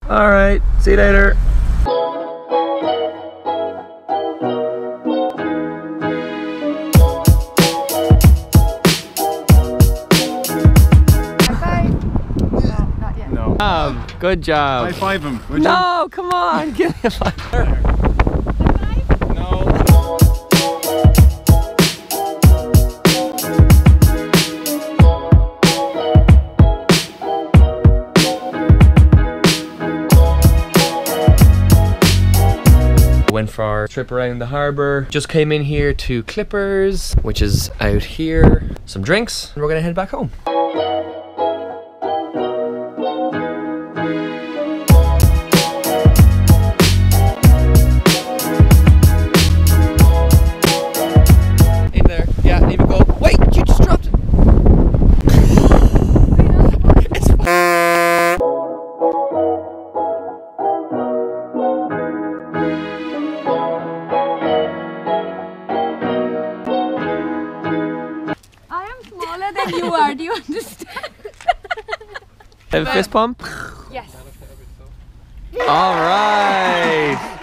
All right, see you later. Good job. High five him, would you? No, come on, give me a five. No. Went for our trip around the harbour. Just came in here to Clippers, which is out here. Some drinks, and we're gonna head back home. You are, do you understand? Have a fist pump? Yes. All right.